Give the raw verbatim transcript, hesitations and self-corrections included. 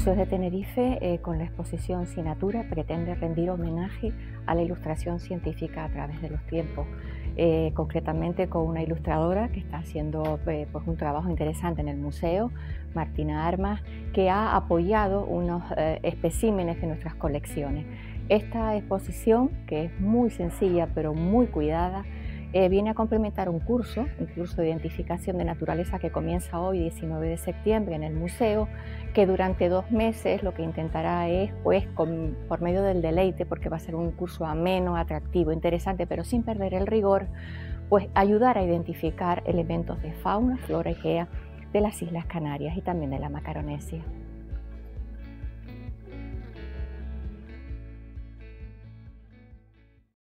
Museos de Tenerife, eh, con la exposición Sinatura, pretende rendir homenaje a la ilustración científica a través de los tiempos, eh, concretamente con una ilustradora que está haciendo eh, pues un trabajo interesante en el museo, Martina Armas, que ha apoyado unos eh, especímenes de nuestras colecciones. Esta exposición, que es muy sencilla pero muy cuidada, Eh, viene a complementar un curso, un curso de identificación de naturaleza que comienza hoy, diecinueve de septiembre, en el museo, que durante dos meses lo que intentará es, pues, con, por medio del deleite, porque va a ser un curso ameno, atractivo, interesante, pero sin perder el rigor, pues ayudar a identificar elementos de fauna, flora y gea de las Islas Canarias y también de la Macaronesia.